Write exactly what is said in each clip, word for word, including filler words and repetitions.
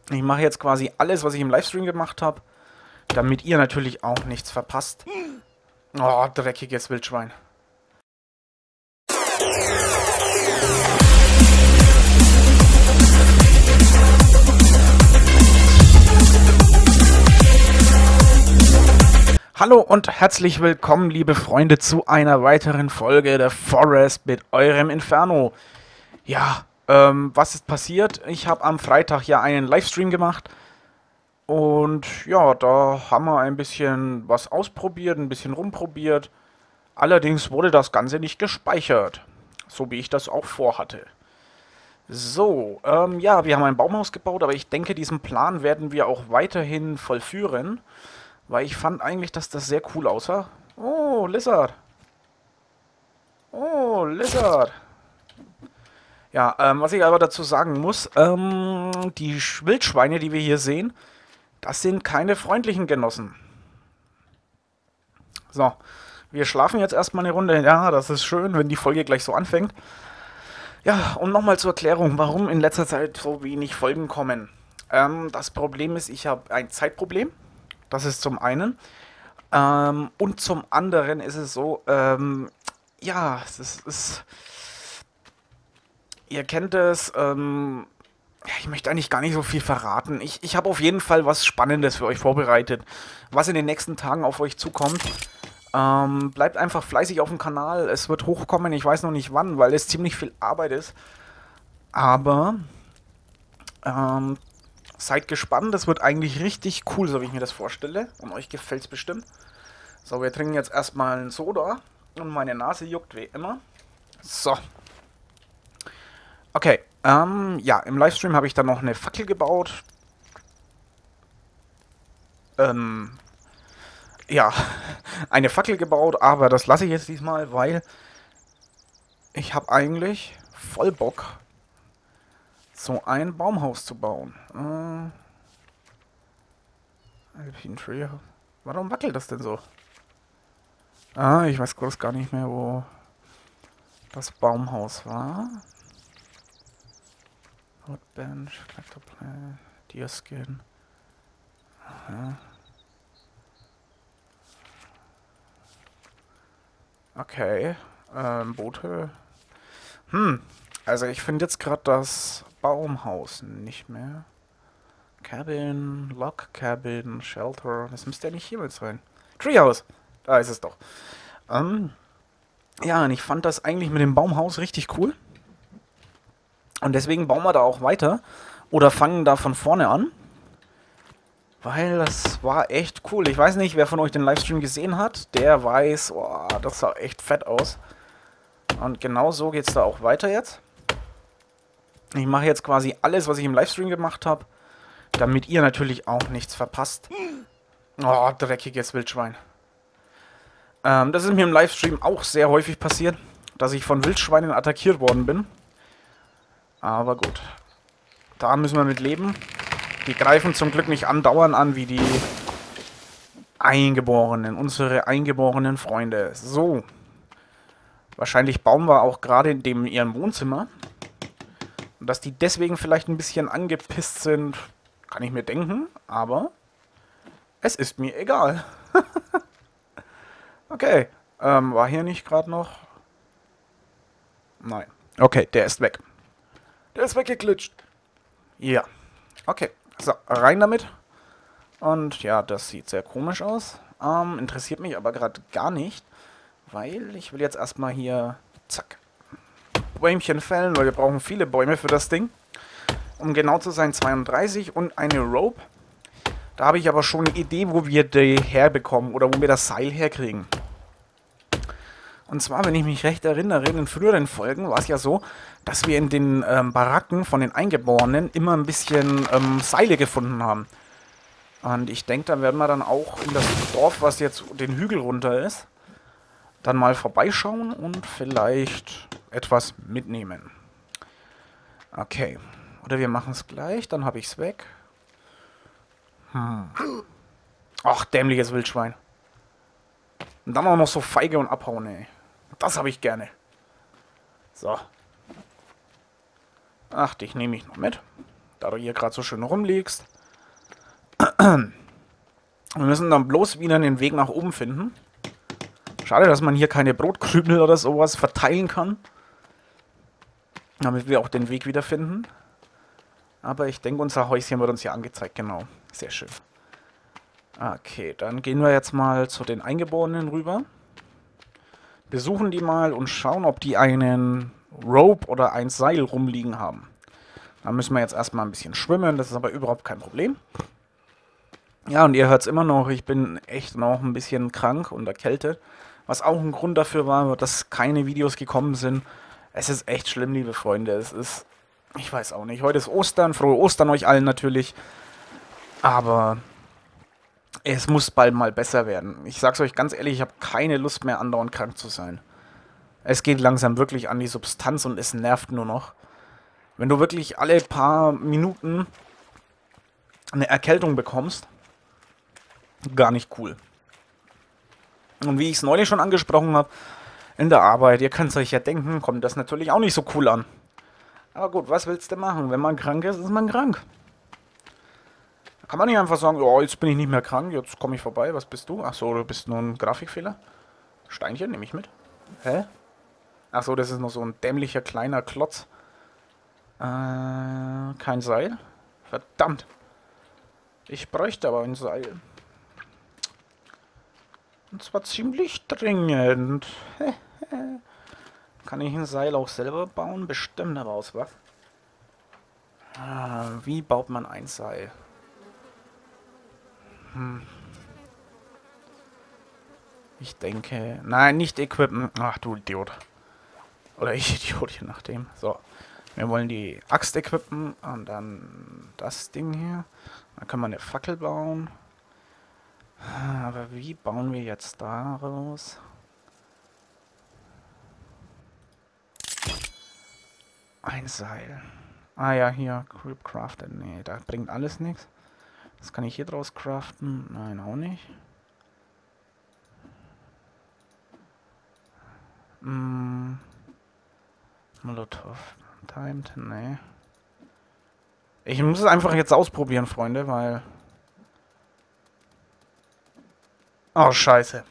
Ich mache jetzt quasi alles, was ich im Livestream gemacht habe, damit ihr natürlich auch nichts verpasst. Oh, dreckiges Wildschwein. Hallo und herzlich willkommen, liebe Freunde, zu einer weiteren Folge der Forest mit eurem Inferno. Ja, ähm, was ist passiert? Ich habe am Freitag ja einen Livestream gemacht und ja, da haben wir ein bisschen was ausprobiert, ein bisschen rumprobiert. Allerdings wurde das Ganze nicht gespeichert, so wie ich das auch vorhatte. So, ähm, ja, wir haben ein Baumhaus gebaut, aber ich denke, diesen Plan werden wir auch weiterhin vollführen. Weil ich fand eigentlich, dass das sehr cool aussah. Oh, Lizard. Oh, Lizard. Ja, ähm, was ich aber dazu sagen muss, ähm, die Sch- Wildschweine, die wir hier sehen, das sind keine freundlichen Genossen. So, wir schlafen jetzt erstmal eine Runde. Ja, das ist schön, wenn die Folge gleich so anfängt. Ja, und nochmal zur Erklärung, warum in letzter Zeit so wenig Folgen kommen. Ähm, das Problem ist, ich habe ein Zeitproblem. Das ist zum einen. Ähm, und zum anderen ist es so, ähm, ja, es ist, ist, ihr kennt es, ähm, ja, ich möchte eigentlich gar nicht so viel verraten. Ich, ich habe auf jeden Fall was Spannendes für euch vorbereitet, was in den nächsten Tagen auf euch zukommt. Ähm, bleibt einfach fleißig auf dem Kanal, es wird hochkommen, ich weiß noch nicht wann, weil es ziemlich viel Arbeit ist. Aber, ähm, seid gespannt, das wird eigentlich richtig cool, so wie ich mir das vorstelle. Und euch gefällt es bestimmt. So, wir trinken jetzt erstmal einen Soda. Und meine Nase juckt wie immer. So. Okay. Ähm, ja, im Livestream habe ich dann noch eine Fackel gebaut. Ähm, ja, eine Fackel gebaut, aber das lasse ich jetzt diesmal, weil ich habe eigentlich voll Bock, so ein Baumhaus zu bauen. Äh, Alpine Tree. Warum wackelt das denn so? Ah, ich weiß groß gar nicht mehr, wo das Baumhaus war. Woodbench, Collector Deerskin. Aha. Okay. Ähm, Boote. Hm. Also ich finde jetzt gerade das Baumhaus nicht mehr. Cabin, Log Cabin, Shelter. Das müsste ja nicht hier mit sein. Treehouse. Da ist es doch. Ähm, ja, und ich fand das eigentlich mit dem Baumhaus richtig cool. Und deswegen bauen wir da auch weiter. Oder fangen da von vorne an. Weil das war echt cool. Ich weiß nicht, wer von euch den Livestream gesehen hat. Der weiß, oh, das sah echt fett aus. Und genau so geht es da auch weiter jetzt. Ich mache jetzt quasi alles, was ich im Livestream gemacht habe. Damit ihr natürlich auch nichts verpasst. Oh, dreckiges Wildschwein. Ähm, das ist mir im Livestream auch sehr häufig passiert. Dass ich von Wildschweinen attackiert worden bin. Aber gut. Da müssen wir mit leben. Die greifen zum Glück nicht andauernd an wie die Eingeborenen. Unsere eingeborenen Freunde. So. Wahrscheinlich bauen wir auch gerade in dem ihrem Wohnzimmer. Und dass die deswegen vielleicht ein bisschen angepisst sind, kann ich mir denken. Aber es ist mir egal. Okay. Ähm, war hier nicht gerade noch? Nein. Okay, der ist weg. Der ist weggeglitscht. Ja. Okay. So, rein damit. Und ja, das sieht sehr komisch aus. Ähm, interessiert mich aber gerade gar nicht. Weil ich will jetzt erstmal hier, zack, Bäumchen fällen, weil wir brauchen viele Bäume für das Ding. Um genau zu sein, zweiunddreißig und eine Rope. Da habe ich aber schon eine Idee, wo wir die herbekommen oder wo wir das Seil herkriegen. Und zwar, wenn ich mich recht erinnere, in den früheren Folgen war es ja so, dass wir in den ähm, Baracken von den Eingeborenen immer ein bisschen ähm, Seile gefunden haben. Und ich denke, da werden wir dann auch in das Dorf, was jetzt den Hügel runter ist, dann mal vorbeischauen und vielleicht etwas mitnehmen. Okay. Oder wir machen es gleich, dann habe ich es weg. Hm. Ach, dämliches Wildschwein. Und dann auch noch so feige und abhauen, ey. Das habe ich gerne. So. Ach, dich nehme ich noch mit. da du hier gerade so schön rumliegst. Wir müssen dann bloß wieder den Weg nach oben finden. Schade, dass man hier keine Brotkrümel oder sowas verteilen kann. Damit wir auch den Weg wiederfinden. Aber ich denke, unser Häuschen wird uns hier angezeigt, genau. Sehr schön. Okay, dann gehen wir jetzt mal zu den Eingeborenen rüber. Besuchen die mal und schauen, ob die einen Rope oder ein Seil rumliegen haben. Da müssen wir jetzt erstmal ein bisschen schwimmen, das ist aber überhaupt kein Problem. Ja, und ihr hört es immer noch, ich bin echt noch ein bisschen krank und erkältet. Was auch ein Grund dafür war, dass keine Videos gekommen sind. Es ist echt schlimm, liebe Freunde. Es ist, ich weiß auch nicht, heute ist Ostern, frohe Ostern euch allen natürlich. Aber es muss bald mal besser werden. Ich sag's euch ganz ehrlich, ich habe keine Lust mehr, andauernd krank zu sein. Es geht langsam wirklich an die Substanz und es nervt nur noch. Wenn du wirklich alle paar Minuten eine Erkältung bekommst, gar nicht cool. Und wie ich es neulich schon angesprochen habe, in der Arbeit, ihr könnt es euch ja denken, kommt das natürlich auch nicht so cool an. Aber gut, was willst du machen? Wenn man krank ist, ist man krank. Da kann man nicht einfach sagen, oh, jetzt bin ich nicht mehr krank, jetzt komme ich vorbei, was bist du? Achso, du bist nur ein Grafikfehler. Steinchen, nehme ich mit. Hä? Achso, das ist noch so ein dämlicher kleiner Klotz. Äh, kein Seil. Verdammt. Ich bräuchte aber ein Seil. Und zwar ziemlich dringend. Kann ich ein Seil auch selber bauen? Bestimmt, aber aus was? Ah, wie baut man ein Seil? Hm. Ich denke... Nein, nicht equippen. Ach, du Idiot. Oder ich Idiot, je nachdem. So. Wir wollen die Axt equippen und dann das Ding hier. Dann können wir eine Fackel bauen. Aber wie bauen wir jetzt daraus? Ein Seil. Ah ja, hier, Creep Crafted. Nee, da bringt alles nichts. Das kann ich hier draus craften. Nein, auch nicht. Mm. Molotov. Timed? Nee. Ich muss es einfach jetzt ausprobieren, Freunde, weil... Oh, scheiße.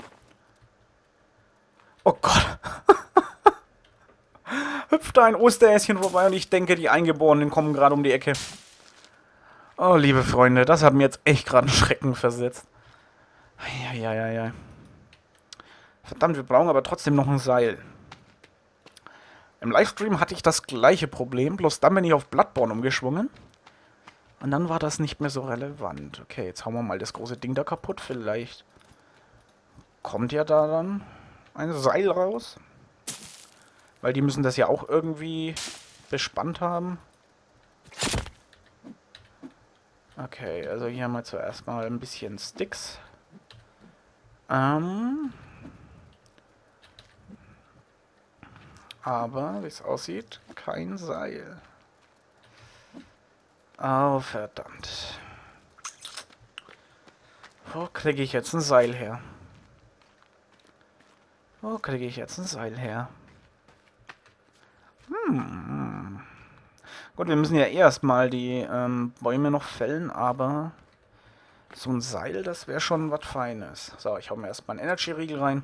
Oh Gott. Hüpft da ein Osteräschen vorbei und ich denke, die Eingeborenen kommen gerade um die Ecke. Oh, liebe Freunde, das hat mir jetzt echt gerade einen Schrecken versetzt. Eieieiei. Verdammt, wir brauchen aber trotzdem noch ein Seil. Im Livestream hatte ich das gleiche Problem, bloß dann bin ich auf Bloodborne umgeschwungen. Und dann war das nicht mehr so relevant. Okay, jetzt hauen wir mal das große Ding da kaputt. Vielleicht kommt ja da dann ein Seil raus. Weil die müssen das ja auch irgendwie bespannt haben. Okay, also hier haben wir zuerst mal ein bisschen Sticks. Ähm... Aber, wie es aussieht, kein Seil. Oh, verdammt. Wo kriege ich jetzt ein Seil her? Wo kriege ich jetzt ein Seil her? Hm. Gut, wir müssen ja erstmal die ähm, Bäume noch fällen, aber so ein Seil, das wäre schon was Feines. So, ich hau mir erstmal einen Energy-Riegel rein.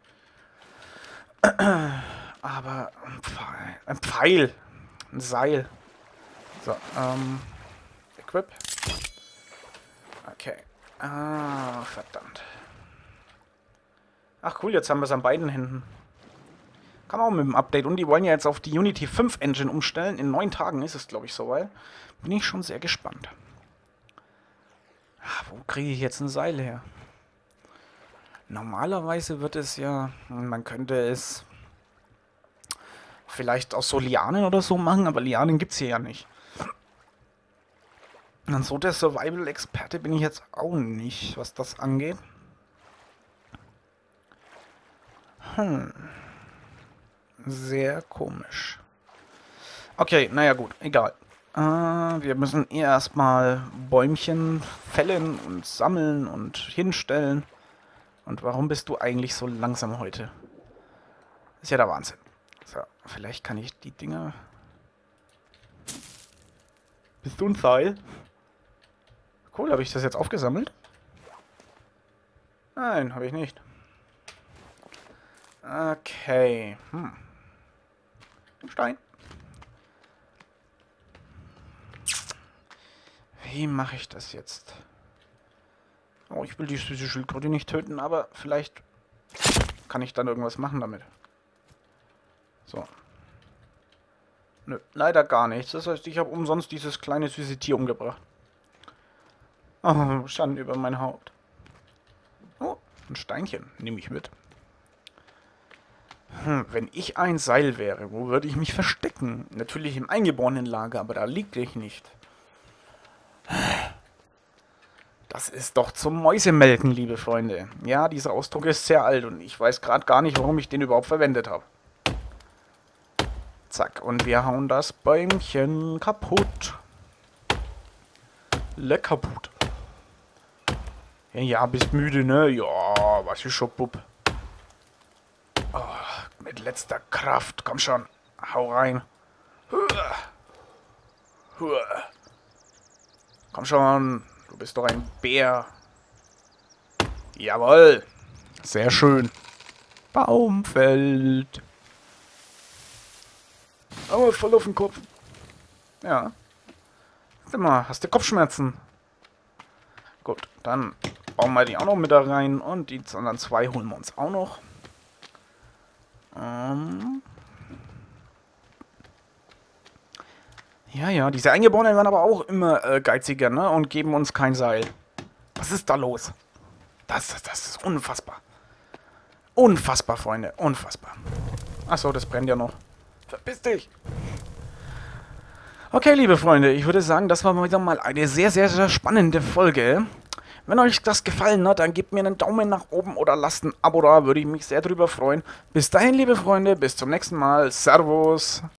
Aber ein Pfeil, ein Pfeil, ein Seil. So, ähm, Equip. Okay. Ah, verdammt. Ach cool, jetzt haben wir es an beiden Händen. Kann man auch mit dem Update. Und die wollen ja jetzt auf die Unity fünf Engine umstellen. In neun Tagen ist es, glaube ich, soweit. Bin ich schon sehr gespannt. Ah, wo kriege ich jetzt ein Seil her? Normalerweise wird es ja... Man könnte es... vielleicht aus so Lianen oder so machen, aber Lianen gibt es hier ja nicht. Und so der Survival-Experte bin ich jetzt auch nicht, was das angeht. Hm. Sehr komisch. Okay, naja gut, egal. Äh, wir müssen erstmal Bäumchen fällen und sammeln und hinstellen. Und warum bist du eigentlich so langsam heute? Ist ja der Wahnsinn. So, vielleicht kann ich die Dinger... Bist du ein Seil? Cool, habe ich das jetzt aufgesammelt? Nein, habe ich nicht. Okay. Hm. Stein. Wie mache ich das jetzt? Oh, ich will die süße Schildkröte nicht töten, aber vielleicht kann ich dann irgendwas machen damit. So. Nö, leider gar nichts. Das heißt, ich habe umsonst dieses kleine süße Tier umgebracht. Oh, Schande über mein Haupt. Oh, ein Steinchen. Nehme ich mit. Hm, wenn ich ein Seil wäre, wo würde ich mich verstecken? Natürlich im eingeborenen Lager, aber da liegt ich nicht. Das ist doch zum Mäusemelken, liebe Freunde. Ja, dieser Ausdruck ist sehr alt und ich weiß gerade gar nicht, warum ich den überhaupt verwendet habe. Zack, und wir hauen das Bäumchen kaputt. Leck kaputt. Ja, ja, bist müde, ne? Ja, was ist schon, Bub? Oh, mit letzter Kraft, komm schon. Hau rein. Huah. Huah. Komm schon, du bist doch ein Bär. Jawohl. Sehr schön. Baum fällt. Aber voll auf den Kopf. Ja. Sag mal, hast du Kopfschmerzen? Gut, dann bauen wir die auch noch mit da rein. Und die anderen zwei holen wir uns auch noch. Ähm. Ja, ja, diese Eingeborenen werden aber auch immer äh, geiziger, ne? Und geben uns kein Seil. Was ist da los? Das, das, das ist unfassbar. Unfassbar, Freunde. Unfassbar. Achso, das brennt ja noch. Verpiss dich! Okay, liebe Freunde, ich würde sagen, das war wieder mal eine sehr, sehr, sehr spannende Folge. Wenn euch das gefallen hat, dann gebt mir einen Daumen nach oben oder lasst ein Abo da, würde ich mich sehr drüber freuen. Bis dahin, liebe Freunde, bis zum nächsten Mal. Servus!